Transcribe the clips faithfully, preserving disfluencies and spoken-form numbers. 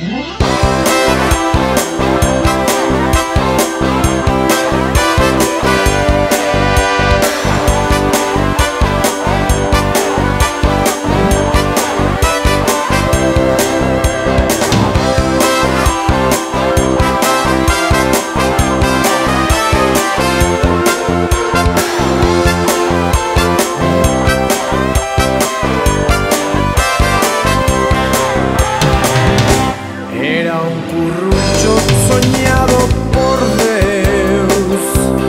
Soñado por Deus,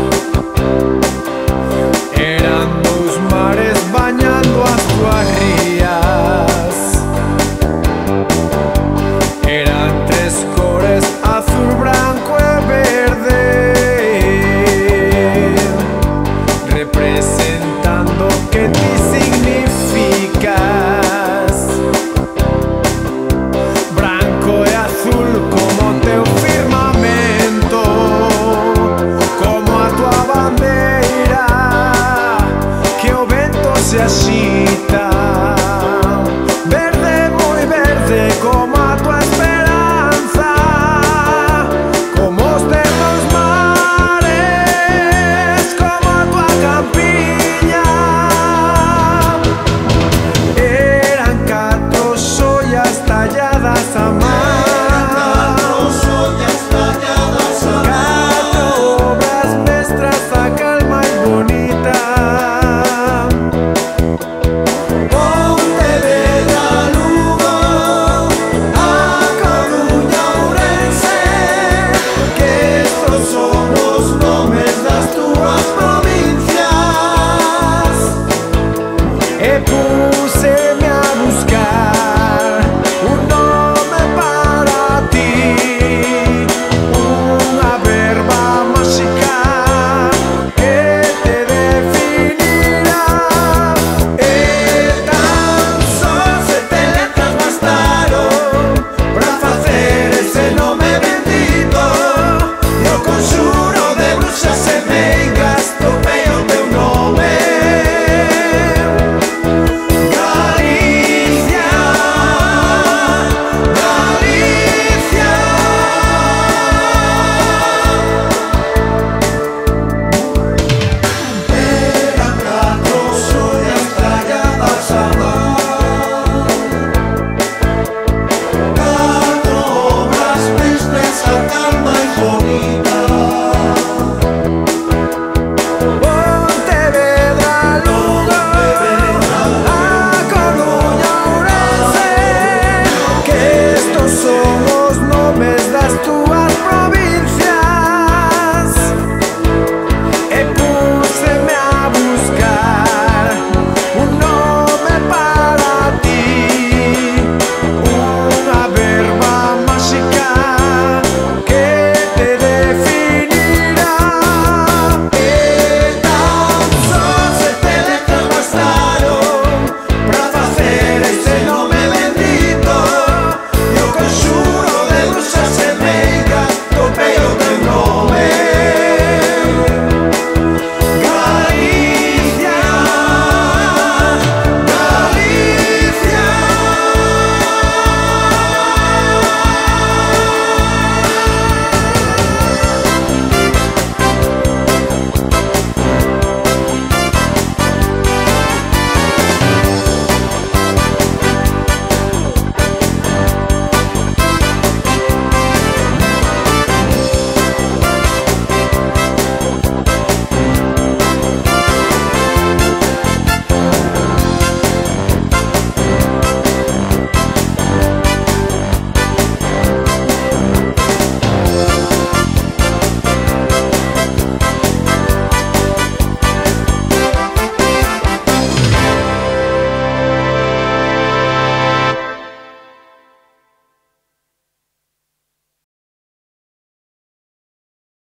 eran dos mares bañando as túas rías, eran tres cores, azul, branco e verde, representando que ti significas. Branco e azul como teu firmamento, como a tua bandeira, que o vento se agita. Verde, moi verde, como a tua esperanza, como os teus mares, como a tua campiña. Eran catro xoias talladas a man. Púseme a buscar un nome para ti, unha verba máxica que te definirá. E tan só sete letras bastaron para facer ese nome bendito, e o conxuro de bruxas e meigas topei o teu nome. Tú